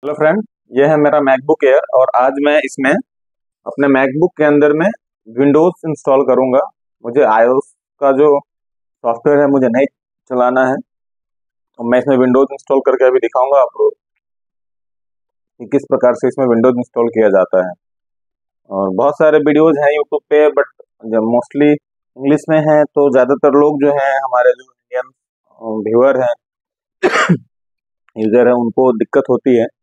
Hello friend, ये है मेरा मैकबुक एयर और आज मैं इसमें अपने मैकबुक के अंदर में विंडोज इंस्टॉल करूंगा। मुझे आईओएस का जो सॉफ्टवेयर है मुझे नहीं चलाना है, तो मैं इसमें विंडोज इंस्टॉल करके अभी दिखाऊंगा आपको कि किस प्रकार से इसमें विंडोज इंस्टॉल किया जाता है। और बहुत सारे वीडियोज हैं यूट्यूब पे, बट जब मोस्टली इंग्लिश में है तो ज़्यादातर लोग जो हैं हमारे जो इंडियन व्यूअर हैं, यूजर है, उनको दिक्कत होती है।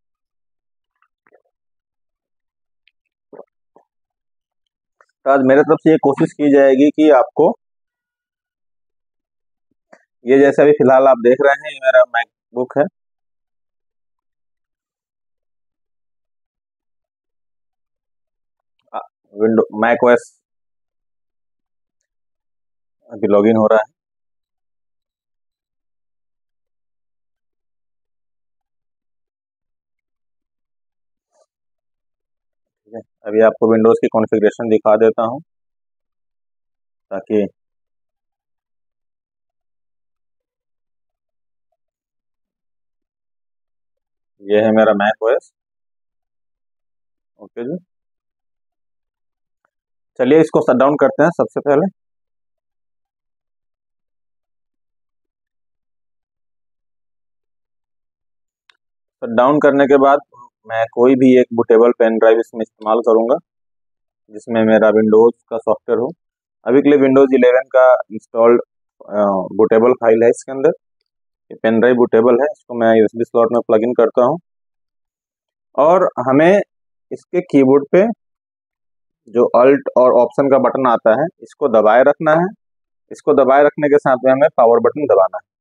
तो आज मेरे तरफ से ये कोशिश की जाएगी कि आपको ये जैसे अभी फिलहाल आप देख रहे हैं, ये मेरा मैकबुक है। विंडो मैक ओएस अभी लॉगिन हो रहा है। ठीक है, अभी आपको विंडोज की कॉन्फ़िगरेशन दिखा देता हूं ताकि ये है मेरा मैक ओएस। ओके जी, चलिए इसको शट डाउन करते हैं सबसे पहले। शट डाउन करने के बाद मैं कोई भी एक बूटेबल पेन ड्राइव इसमें इस्तेमाल करूंगा जिसमें मेरा विंडोज का सॉफ्टवेयर हो। अभी के लिए विंडोज 11 का इंस्टॉल्ड बूटेबल फाइल है इसके अंदर। ये पेन ड्राइव बूटेबल है, इसको मैं यूएसबी स्लॉट में प्लग इन करता हूँ और हमें इसके कीबोर्ड पे जो अल्ट और ऑप्शन का बटन आता है इसको दबाए रखना है। इसको दबाए रखने के साथ में हमें पावर बटन दबाना है।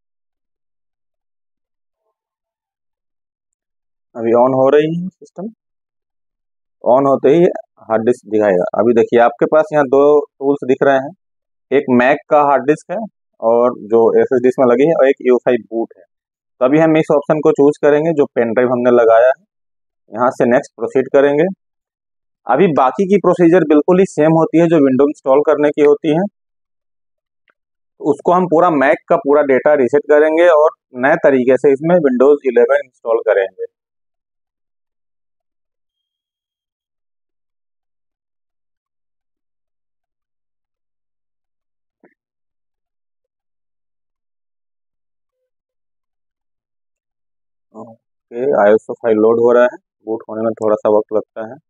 अभी ऑन हो रही है सिस्टम। ऑन होते ही हार्ड डिस्क दिखाएगा। अभी देखिए आपके पास यहाँ दो टूल्स दिख रहे हैं, एक मैक का हार्ड डिस्क है और जो एसएसडी में लगी है, और एक यूएफआई बूट है। तो अभी हम इस ऑप्शन को चूज करेंगे जो पेन ड्राइव हमने लगाया है। यहाँ से नेक्स्ट प्रोसीड करेंगे। अभी बाकी की प्रोसीजर बिल्कुल ही सेम होती है जो विंडो इंस्टॉल करने की होती है। तो उसको हम पूरा मैक का पूरा डेटा रीसेट करेंगे और नए तरीके से इसमें विंडोज 11 इंस्टॉल करेंगे। ओके, आईएसओ फाइल लोड हो रहा है। बूट होने में थोड़ा सा वक्त लगता है।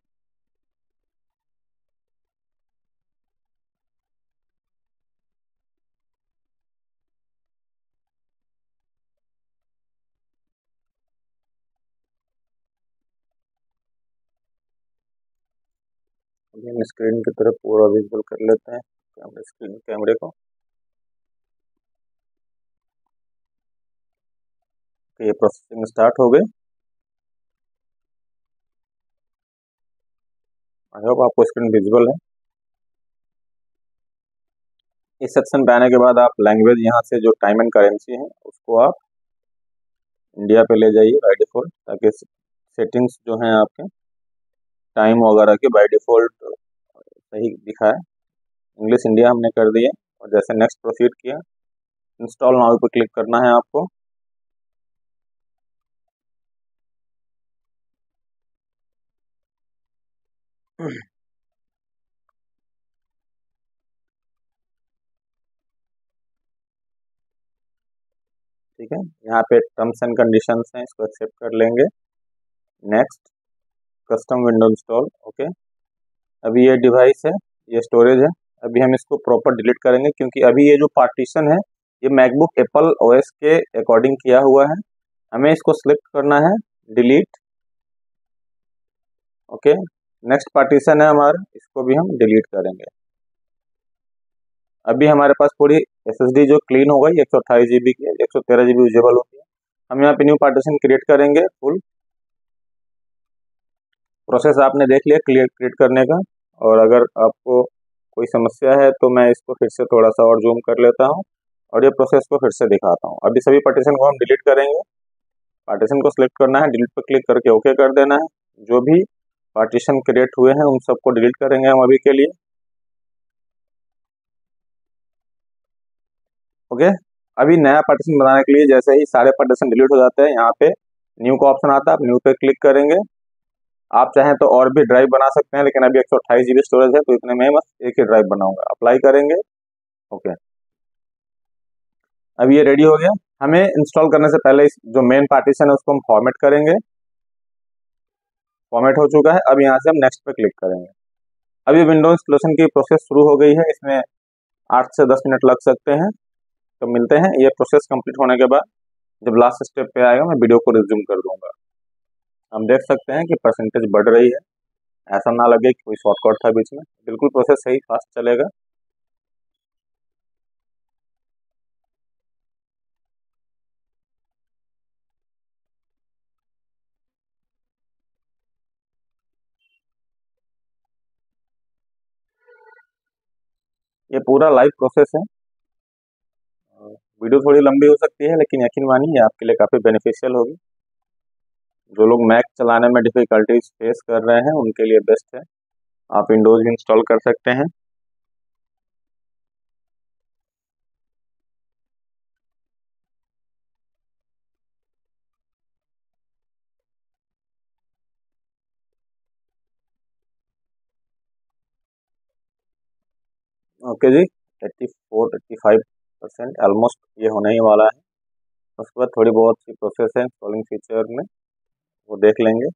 अभी हम स्क्रीन की तरफ पूरा विजुअल कर लेते हैं कैमरे को। तो ये प्रोसेसिंग स्टार्ट हो गई। आई होप आपको स्क्रीन विजुअल है। इस सेक्शन पे आने के बाद आप लैंग्वेज यहाँ से जो टाइम एंड करेंसी है उसको आप इंडिया पे ले जाइए बाय डिफॉल्ट, ताकि सेटिंग्स जो हैं आपके टाइम वगैरह के बाय डिफॉल्ट सही दिखाए। इंग्लिश इंडिया हमने कर दिया और जैसे नेक्स्ट प्रोसीड किया, इंस्टॉल नाउ पे क्लिक करना है आपको। ठीक है, यहाँ पे टर्म्स एंड कंडीशंस हैं, इसको एक्सेप्ट कर लेंगे। Next, custom window install. Okay, अभी ये डिवाइस है, ये स्टोरेज है। अभी हम इसको प्रॉपर डिलीट करेंगे क्योंकि अभी ये जो पार्टीशन है ये मैकबुक एप्पल ओएस के अकॉर्डिंग किया हुआ है। हमें इसको सिलेक्ट करना है, डिलीट। ओके, नेक्स्ट पार्टीशन है हमारा, इसको भी हम डिलीट करेंगे। अभी हमारे पास पूरी एसएसडी जो क्लीन हो गई, 128 GB की, 113 GB यूजेबल होती है। हम यहाँ पे न्यू पार्टीशन क्रिएट करेंगे। फुल प्रोसेस आपने देख लिया क्रिएट करने का। और अगर आपको कोई समस्या है तो मैं इसको फिर से थोड़ा सा और जूम कर लेता हूँ और ये प्रोसेस को फिर से दिखाता हूँ। अभी सभी पार्टीशन को हम डिलीट करेंगे। पार्टीशन को सिलेक्ट करना है, डिलीट पर क्लिक करके ओके कर देना है। जो भी पार्टीशन क्रिएट हुए हैं उन सबको डिलीट करेंगे हम अभी के लिए। ओके, अभी नया पार्टीशन बनाने के लिए जैसे ही सारे पार्टीशन डिलीट हो जाते हैं, यहाँ पे न्यू का ऑप्शन आता है, आप न्यू पे क्लिक करेंगे। आप चाहें तो और भी ड्राइव बना सकते हैं, लेकिन अभी 128 GB स्टोरेज है तो इतने में बस एक ही ड्राइव बनाऊंगा। अप्लाई करेंगे, ओके। अब ये रेडी हो गया। हमें इंस्टॉल करने से पहले इस जो मेन पार्टीशन है उसको हम फॉर्मेट करेंगे। फॉर्मेट हो चुका है, अब यहाँ से हम नेक्स्ट पे क्लिक करेंगे। अभी विंडोज इंस्टॉलेशन की प्रोसेस शुरू हो गई है, इसमें 8 से 10 मिनट लग सकते हैं। तो मिलते हैं ये प्रोसेस कंप्लीट होने के बाद। जब लास्ट स्टेप पे आएगा मैं वीडियो को रिज्यूम कर दूंगा। हम देख सकते हैं कि परसेंटेज बढ़ रही है, ऐसा ना लगे कि कोई शॉर्टकट था बीच में। बिल्कुल प्रोसेस सही फास्ट चलेगा। ये पूरा लाइव प्रोसेस है। वीडियो थोड़ी लंबी हो सकती है, लेकिन यकीन मानिए आपके लिए काफ़ी बेनिफिशियल होगी। जो लोग मैक चलाने में डिफिकल्टीज फेस कर रहे हैं उनके लिए बेस्ट है। आप विंडोज भी इंस्टॉल कर सकते हैं। ओके जी, 84-85% ऑलमोस्ट ये होने ही वाला है। उसके बाद थोड़ी बहुत सी प्रोसेस है इंस्टॉलिंग फीचर में, वो देख लेंगे।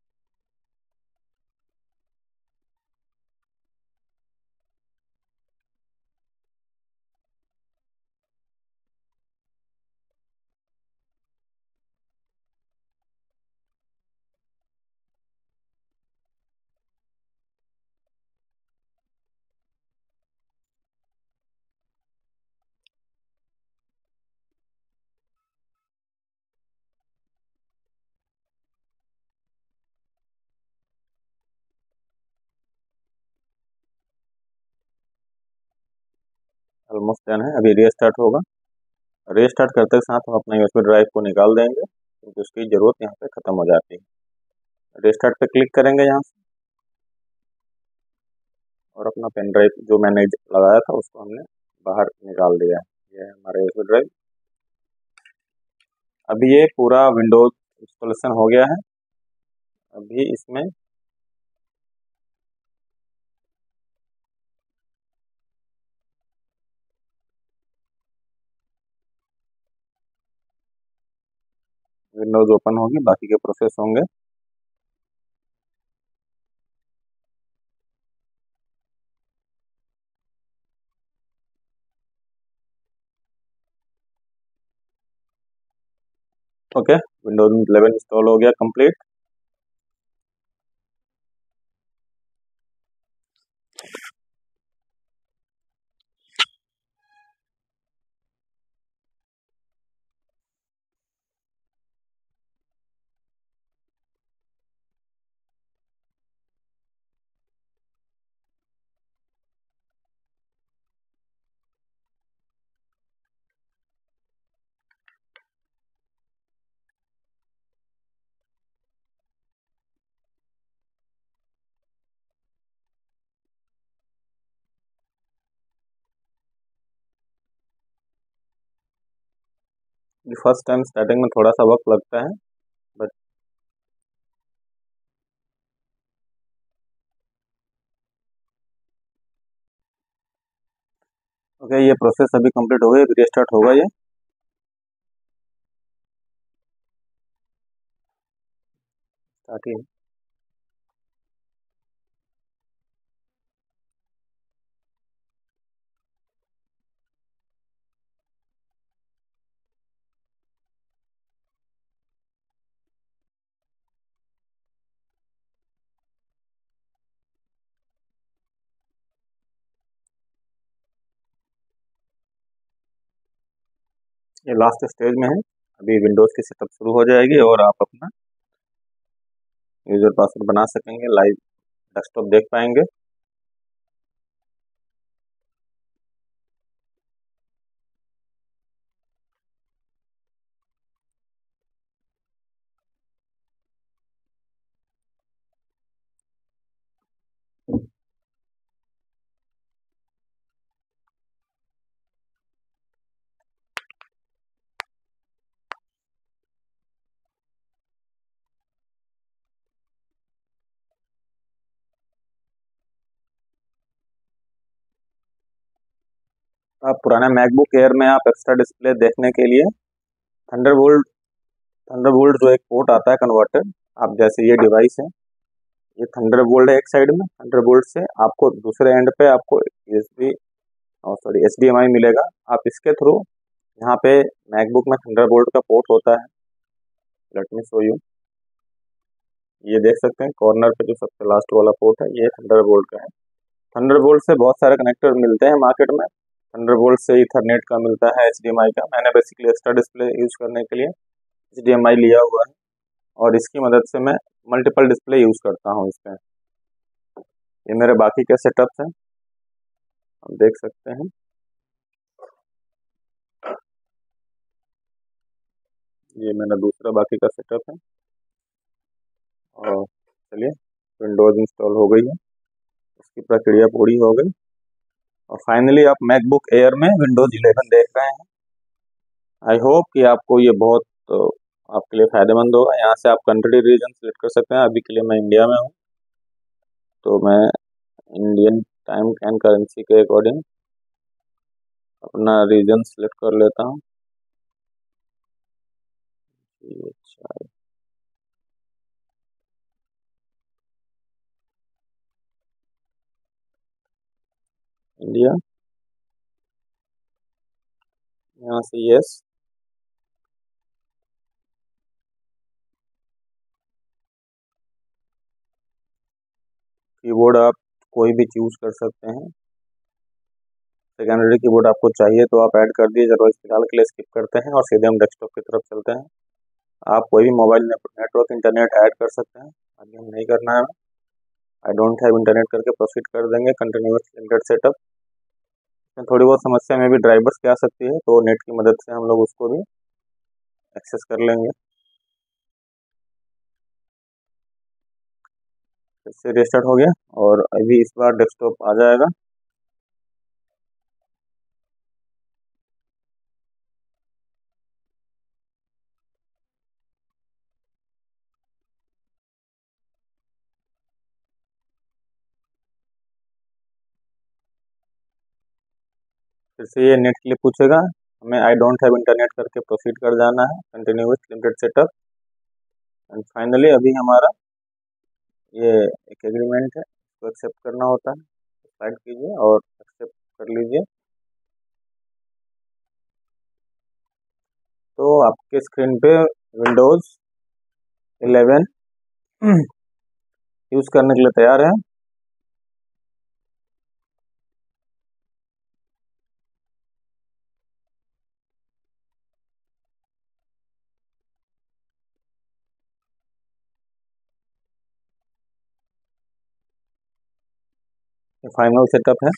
ऑलमोस्ट डन है, अभी रीस्टार्ट होगा। रीस्टार्ट करते साथ हम अपना यूएसबी ड्राइव को निकाल देंगे, क्योंकि उसकी ज़रूरत यहाँ पे ख़त्म हो जाती है। रीस्टार्ट पे क्लिक करेंगे यहाँ से, और अपना पेन ड्राइव जो मैंने लगाया था उसको हमने बाहर निकाल दिया है। ये है हमारा यूएसबी ड्राइव। अभी ये पूरा विंडोज इंस्टॉलेशन हो गया है। अभी इसमें विंडोज ओपन होगी, बाकी के प्रोसेस होंगे। ओके, विंडोज 11 इंस्टॉल हो गया कंप्लीट। फर्स्ट टाइम स्टार्टिंग में थोड़ा सा वक्त लगता है, बट ओके, ये प्रोसेस अभी कंप्लीट हो गई, अभी रीस्टार्ट होगा ये। स्टार्ट ही ये लास्ट स्टेज में है। अभी विंडोज की सेटअप शुरू हो जाएगी और आप अपना यूजर पासवर्ड बना सकेंगे, लाइव डेस्कटॉप देख पाएंगे। आप पुराना मैकबुक एयर में आप एक्स्ट्रा डिस्प्ले देखने के लिए थंडरबोल्ट थंडरबोल्ट जो एक पोर्ट आता है कन्वर्टर, आप जैसे ये डिवाइस है, ये थंडरबोल्ट है एक साइड में, थंडरबोल्ट से आपको दूसरे एंड पे आपको यूएसबी HDMI मिलेगा। आप इसके थ्रू यहाँ पे मैकबुक में थंडरबोल्ट का पोर्ट होता है। Let me show you. ये देख सकते हैं कॉर्नर पे जो सबसे लास्ट वाला पोर्ट है, ये थंडरबोल्ट का है। थंडरबोल्ट से बहुत सारे कनेक्टर मिलते हैं मार्केट में। थंडरबोल्ट से ईथरनेट का मिलता है, HDMI का। मैंने बेसिकली एक्स्ट्रा डिस्प्ले यूज करने के लिए HDMI लिया हुआ है और इसकी मदद से मैं मल्टीपल डिस्प्ले यूज करता हूँ इसमें। ये मेरे बाकी के सेटअप्स हैं, आप देख सकते हैं। ये मेरा दूसरा बाकी का सेटअप है। और चलिए, विंडोज इंस्टॉल हो गई है, उसकी प्रक्रिया पूरी हो गई और फाइनली आप मैकबुक एयर में विंडोज 11 देख रहे हैं। आई होप कि आपको ये बहुत आपके लिए फायदेमंद होगा। यहाँ से आप कंट्री रीजन सेलेक्ट कर सकते हैं। अभी के लिए मैं इंडिया में हूँ, तो मैं इंडियन टाइम एंड करेंसी के अकॉर्डिंग अपना रीजन सेलेक्ट कर लेता हूँ। अच्छा, इंडिया, यहाँ से यस। कीबोर्ड आप कोई भी चूज कर सकते हैं। सेकेंडरी कीबोर्ड आपको चाहिए तो आप ऐड कर दिए, अदरवाइज फिलहाल के लिए स्किप करते हैं और सीधे हम डेस्कटॉप की तरफ चलते हैं। आप कोई भी मोबाइल नेटवर्क इंटरनेट ऐड कर सकते हैं, अभी हम नहीं करना है। आई डोंट हैव इंटरनेट करके प्रोसीड कर देंगे कंटिन्यूअस लिमिटेड सेटअप। इसमें थोड़ी बहुत समस्या में भी ड्राइवर्स की आ सकती है, तो नेट की मदद से हम लोग उसको भी एक्सेस कर लेंगे। फिर से रिस्टार्ट हो गया और अभी इस बार डेस्कटॉप आ जाएगा। फिर से ये नेट के लिए पूछेगा, हमें आई डोंट हैव इंटरनेट करके प्रोसीड कर जाना है continue with limited setup. And finally अभी हमारा ये एक एग्रीमेंट है, इसको एक्सेप्ट करना होता है। स्लाइड कीजिए और एक्सेप्ट कर लीजिए। तो आपके स्क्रीन पे विंडोज 11 यूज करने के लिए तैयार है। फाइनल सेटअप है।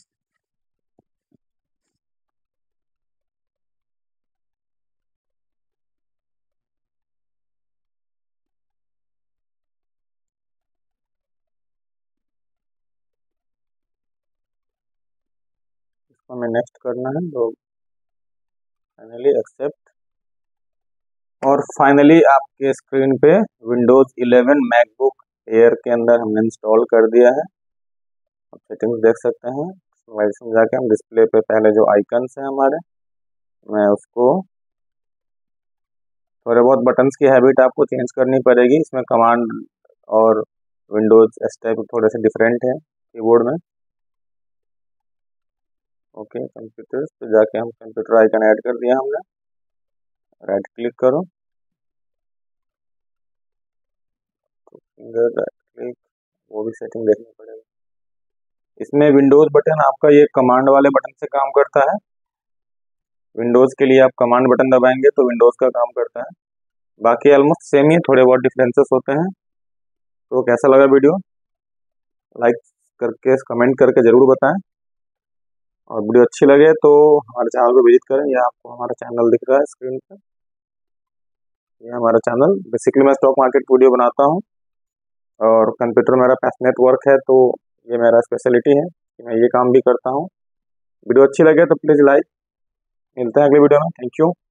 इसको हमें नेक्स्ट करना है, तो फाइनली एक्सेप्ट। और फाइनली आपके स्क्रीन पे विंडोज 11 मैकबुक एयर के अंदर हमने इंस्टॉल कर दिया है। आप सेटिंग्स देख सकते हैं। में जाके हम डिस्प्ले पे पहले जो आइकन्स हैं हमारे, मैं उसको थोड़े बहुत बटन्स की हैबिट आपको चेंज करनी पड़ेगी। इसमें कमांड और विंडोज एस टाइप थोड़े से डिफरेंट है कीबोर्ड में। ओके, कंप्यूटर्स पे जाके हम कंप्यूटर आइकन ऐड कर दिया हमने। राइट क्लिक करो, फिंगर राइट क्लिक, वो भी सेटिंग देखनी पड़ेगी। इसमें विंडोज बटन आपका ये कमांड वाले बटन से काम करता है। विंडोज के लिए आप कमांड बटन दबाएंगे तो विंडोज का काम करता है। बाकी ऑलमोस्ट सेम ही, थोड़े बहुत डिफरेंसेस होते हैं। तो कैसा लगा वीडियो, लाइक करके कमेंट करके ज़रूर बताएं। और वीडियो अच्छी लगे तो हमारे चैनल को विजिट करें। यह आपको हमारा चैनल दिख रहा है स्क्रीन पर, ये हमारा चैनल। बेसिकली मैं स्टॉक मार्केट वीडियो बनाता हूँ और कंप्यूटर मेरा पैशनेट वर्क है, तो ये मेरा स्पेशलिटी है कि मैं ये काम भी करता हूँ। वीडियो अच्छी लगे तो प्लीज़ लाइक। मिलते हैं अगले वीडियो में। Thank you.